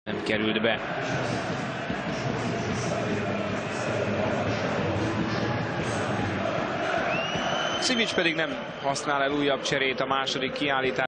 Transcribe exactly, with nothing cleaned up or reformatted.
nem került be. Simic pedig nem használ el újabb cserét a második kiállítás.